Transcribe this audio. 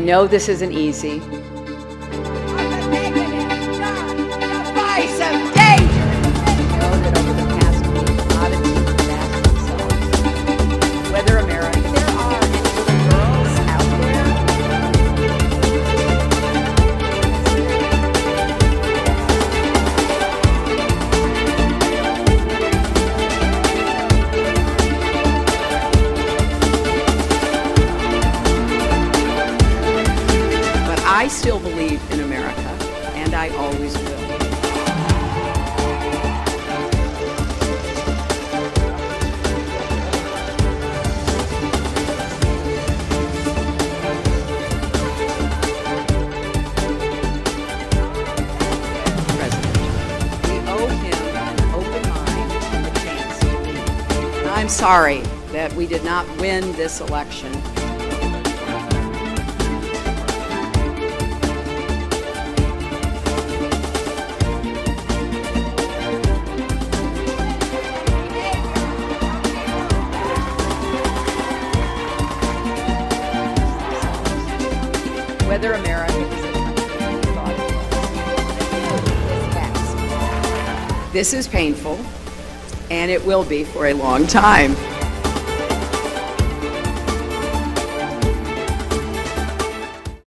know this isn't easy. I still believe in America, and I always will. President, we owe him an open mind and a chance to lead. I'm sorry that we did not win this election. Whether America is a country we thought it was. This is painful, and it will be for a long time.